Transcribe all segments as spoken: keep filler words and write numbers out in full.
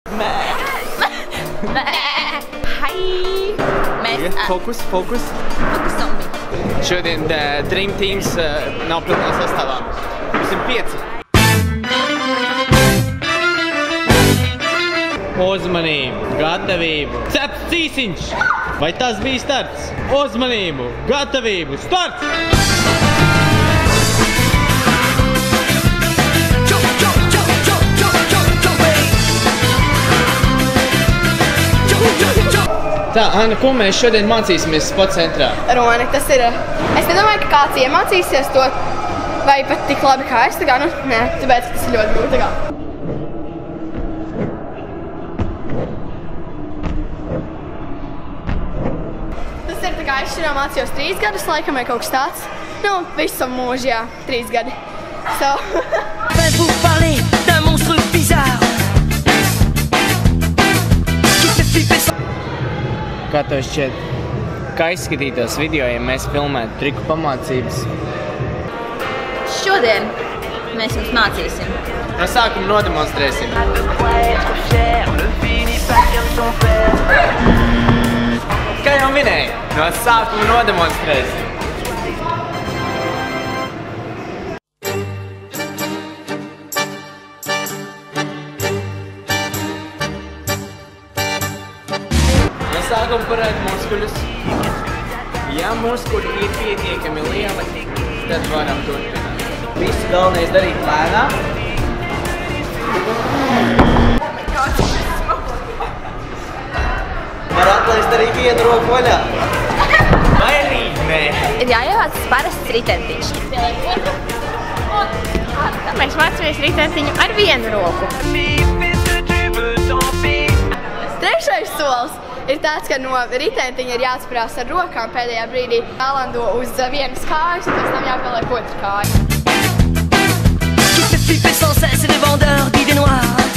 Hai! Mēs... Fokus, fokus. Fokus on me. Šodien uh, Dream Teams uh, nav pilnā sastāvā. Mums ir pieci. Uzmanību, gatavību, cepts cīsiņš! Vai tas bija starts? Uzmanību, gatavību, starts! Tā, Anna, ko mēs šodien mācīsimies sporta centrā? Roni, tas ir... Es nedomāju, ka kāds iemācīsies to vai pat tik labi kā es. Tā kā, nu, nē, tāpēc, ka tas ir ļoti grūti. Tā kā. Tas ir tā kā es šodien mācījos trīs gadus, laikam, vai kaut kas tāds. Nu, visu mūžu, jā, trīs gadi. So. Vous parlez d'un monstre bizarre qui fait flipper sans... Kā tev šķiet? Kā izskatītos video, ja mēs filmētu triku pamācības? Šodien mēs jums mācīsim. No sākuma nodemonstrēsim. Kā jau minēju, no sākuma nodemonstrēsim. No sākuma parāda muskuļus. Ja muskuļi ir pietiekami lieli, tad varam turpināt. Visu galvenais darīt lēnām. Var atlaist arī vienu roku vaļā. Vai arī nē? Ir jāievāc parasts ritentiņš. Mēs mācāmies ritentiņu ar vienu roku. Trešais solis ir tāds, ka no ritentiņa ir jāatspērās ar rokām pēdējā brīdī jālando uz vienas kājas, un pēc tam jāpaliek otra kāja. Qui fait flipper sans cesse les vendeurs d'idées noires.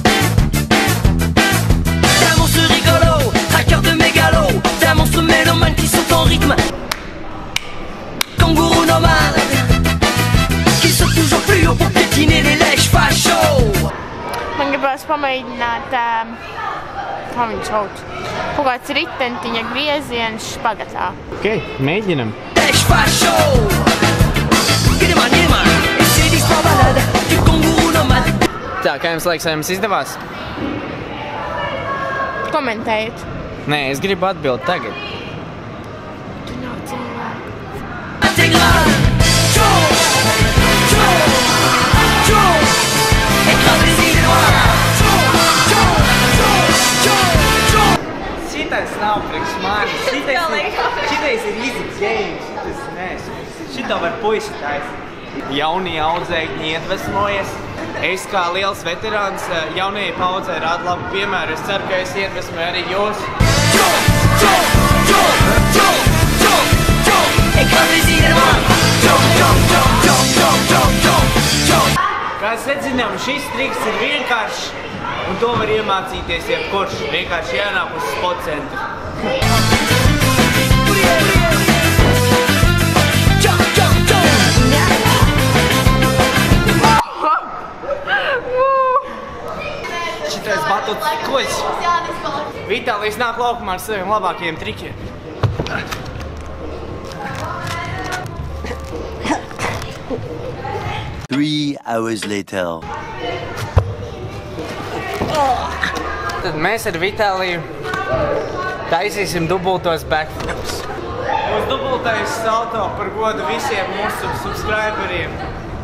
C'est un monstre rigolo, hacker de mégalo. C'est un monstre mélomane qui saute en rythme. Kangourou nomade qui saute toujours plus haut pour piétiner les lèches fachos. Man gribās pamēģināt, um, kā viņu sauc, kaut kāds ritentiņa grieziens špagatā. Ok, mēģinam. Lèches fachos. Gideman, Gideman, et c'est l'histoire balade du kangourou nomade. Tā, kā jums liekas, vai jums izdevās? Komentējiet. Nē, es gribu atbildi tagad. Intégral. Joe, Joe, Joe. Écrase les idées noires. Joe, Joe, Joe, Joe, Joe. Šitais nav priekš manis. Šitais, šitais ir easy game. Šitas, nē, šito var puiši taisīt. Jaunie audzēkņi iedvesmojas. Es kā liels veterāns jaunajai paudzei rādu labu piemēru. Es ceru, ka es iedvesmoju arī jūs. Joe, Joe, Joe, Joe, Joe, Joe. Écrase les idées noires. Joe, Joe, Joe, Joe, Joe, Joe, Joe, Joe. Kā secinām, šis triks ir vienkāršs, un to var iemācīties jebkurš. Vienkārši jānāk uz sporta centru. Joe, Joe, Joe. Šitais batuts koļs. Vitālijs nāk laukumā ar saviem labākajiem trikiem. Three hours later. Tad mēs ar Vitāliju taisīsim dubultos backflips. Mūsu dubultais salto par godu visiem mūsu subscriberiem.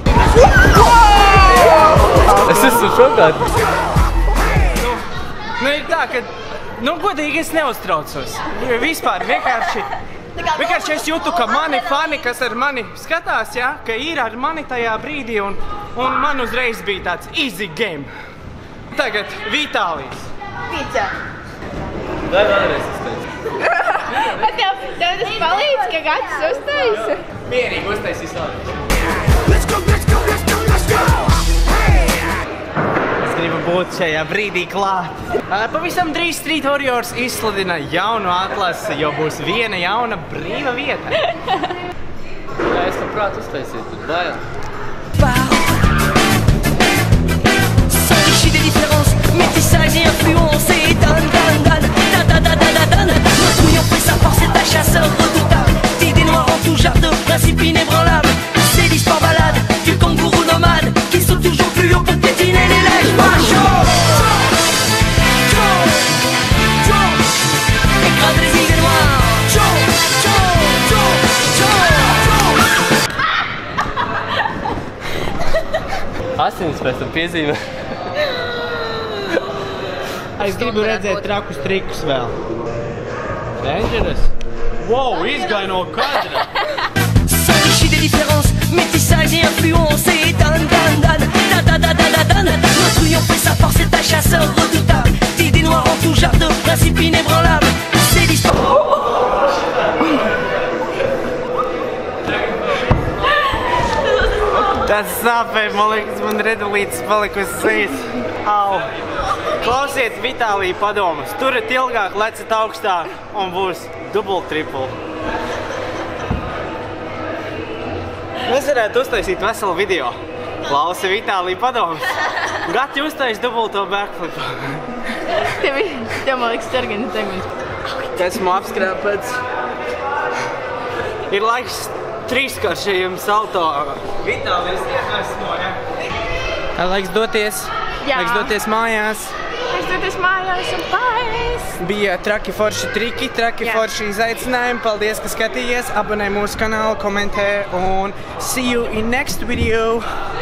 Es esmu šokāts. Nu, nu ir tā, ka, nu, godīgi es neuztraucos. Vispār vienkārši, vienkārši es jūtu, ka mani fani, kas ar mani skatās, ja, ka ir ar mani tajā brīdī, un, un man uzreiz bija tāds easy game. Tagad Vitālijs. Pizza. Vai vēlreiz uztaisi? Tev, tev tas palīdz, ka gads uztaisa? Mierīgi uztaisīs vēlreiz. Let's go, let's go, let's go, let's go. Es gribu būt šajā brīdī klāt. Pavisam drīz Street Warriors izsludina jaunu atlasi, jo būs viena jauna brīva vieta. Jā, es labprāt uztaisītu, bet bail. S'enrichit des différences, métissage et pēc tam piezīmē. Es gribu redzēt trakus trikus vēl. Dangerous. Wow, izgāja no kadra. S'enrichit des différences, métissage et influence. Et dan dan dan, da da da da da dan. Notre union fait sa force, c'est un chasseur redoutable. D'idées noires en tout genre, de principes inébranlables. C'est l'histoire. Tas sāpēja, man liekas, man redulītes palikusi sejas. Au. Klausiet Vitālija padomus. Turat ilgāk, lecat augstāk un būs dubult tripul. Mēs varētu uztaisīt veselu video. Klausi Vitālija padomus. Gati uztais dubulto backflipu. Tev ir, tev man liekas, ķergani tegums. Esmu apskrāpēts. Ir laiks trīskāršajiem salto. Vitālijas iedvesmo, ja? Laiks doties. Jā. Laiks doties mājās. Laiks doties mājās un pais. Bija traki forši triki, traki Jā. forši izaicinājumi. Paldies, ka skatījies. Abonē mūsu kanālu, komentē un see you in next video.